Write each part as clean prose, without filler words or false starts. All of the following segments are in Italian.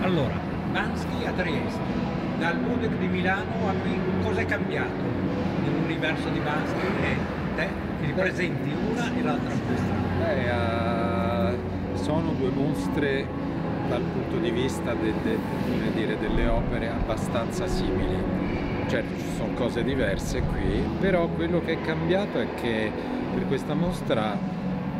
Allora, Banksy a Trieste, dal Budec di Milano a qui, cosa è cambiato nell'universo di Banksy e te ti ripresenti una e l'altra mostra? Sono due mostre dal punto di vista come dire, delle opere abbastanza simili. Certo ci sono cose diverse qui, però quello che è cambiato è che per questa mostra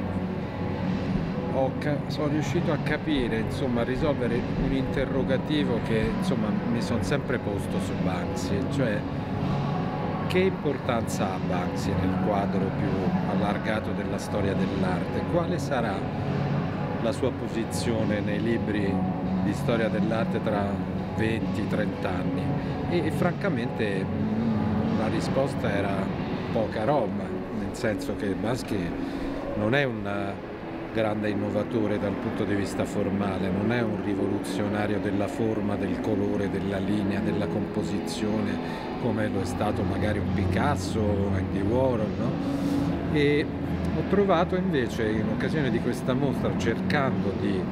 sono riuscito a capire, insomma, a risolvere un interrogativo che insomma mi sono sempre posto su Banksy, cioè che importanza ha Banksy nel quadro più allargato della storia dell'arte? Quale sarà la sua posizione nei libri di storia dell'arte tra 20-30 anni? E francamente la risposta era poca roba, nel senso che Banksy non è un grande innovatore dal punto di vista formale, non è un rivoluzionario della forma, del colore, della linea, della composizione, come lo è stato magari un Picasso o Andy Warhol, no? E ho trovato invece, in occasione di questa mostra, cercando di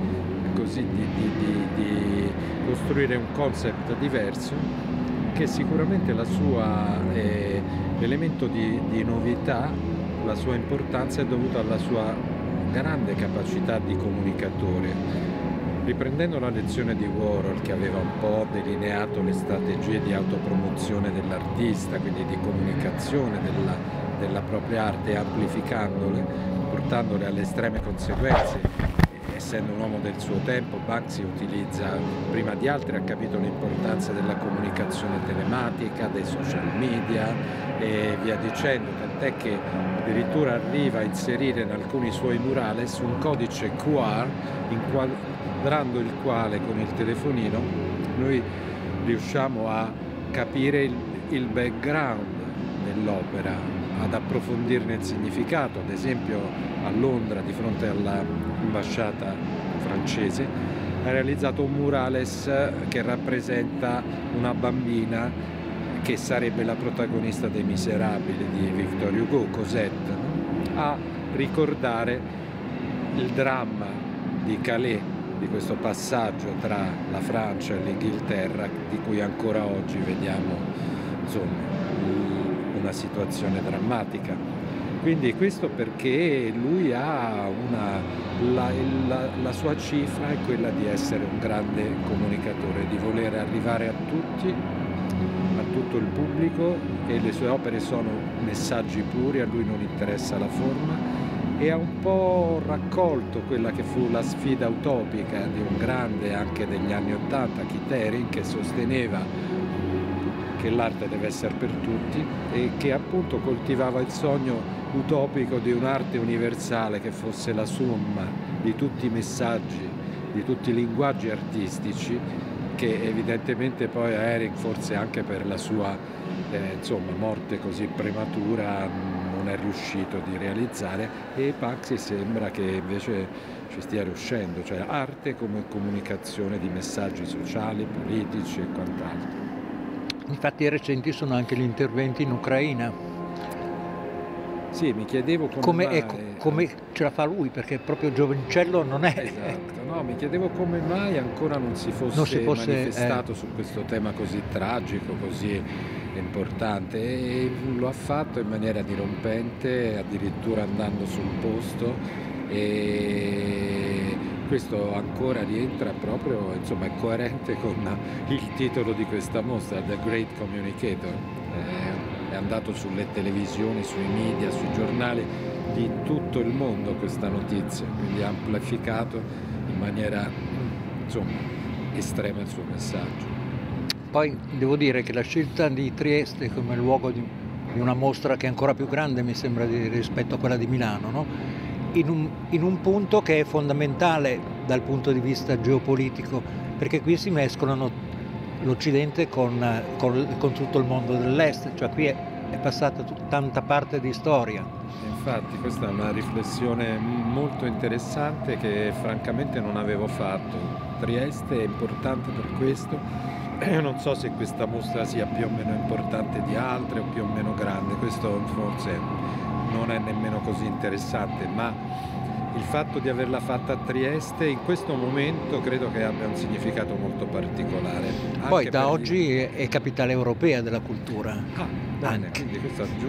costruire un concept diverso, che sicuramente l'elemento di novità, la sua importanza è dovuta alla sua grande capacità di comunicatore. Riprendendo la lezione di Warhol, che aveva un po' delineato le strategie di autopromozione dell'artista, quindi di comunicazione della propria arte, amplificandole, portandole alle estreme conseguenze, essendo un uomo del suo tempo, Banksy utilizza, prima di altri ha capito l'importanza della comunicazione telematica, dei social media e via dicendo, tant'è che addirittura arriva a inserire in alcuni suoi murales un codice QR inquadrando il quale con il telefonino noi riusciamo a capire il background dell'opera, ad approfondirne il significato. Ad esempio a Londra, di fronte all'ambasciata francese, ha realizzato un murales che rappresenta una bambina che sarebbe la protagonista dei Miserabili di Victor Hugo, Cosette, no? A ricordare il dramma di Calais, di questo passaggio tra la Francia e l'Inghilterra, di cui ancora oggi vediamo insomma una situazione drammatica. Quindi questo perché lui ha la sua cifra è quella di essere un grande comunicatore, di voler arrivare a tutti, a tutto il pubblico, e le sue opere sono messaggi puri, a lui non interessa la forma, e ha un po' raccolto quella che fu la sfida utopica di un grande anche degli anni '80, Keith Haring, che sosteneva che l'arte deve essere per tutti e che appunto coltivava il sogno utopico di un'arte universale che fosse la somma di tutti i messaggi, di tutti i linguaggi artistici, che evidentemente poi a Haring, forse anche per la sua insomma, morte così prematura, non è riuscito di realizzare, e Banksy sembra che invece ci stia riuscendo, cioè arte come comunicazione di messaggi sociali, politici e quant'altro. Infatti recenti sono anche gli interventi in Ucraina. Sì, mi chiedevo come come ce la fa lui, perché proprio giovincello non è. Esatto, no, mi chiedevo come mai ancora non si fosse manifestato su questo tema così tragico, così importante, e lo ha fatto in maniera dirompente, addirittura andando sul posto, e questo ancora rientra proprio, insomma, è coerente con il titolo di questa mostra, The Great Communicator. È andato sulle televisioni, sui media, sui giornali di tutto il mondo questa notizia, quindi ha amplificato in maniera insomma estrema il suo messaggio. Poi devo dire che la scelta di Trieste come luogo di una mostra che è ancora più grande, mi sembra, rispetto a quella di Milano, no? In un punto che è fondamentale dal punto di vista geopolitico, perché qui si mescolano l'Occidente con tutto il mondo dell'Est, cioè qui è passata tanta parte di storia. Infatti questa è una riflessione molto interessante che francamente non avevo fatto. Trieste è importante per questo. Io non so se questa mostra sia più o meno importante di altre o più o meno grande, questo forse non è nemmeno così interessante, ma il fatto di averla fatta a Trieste in questo momento credo che abbia un significato molto particolare. Poi Anche da per oggi è capitale europea della cultura. Ah, bene, Anche. quindi questo aggiunge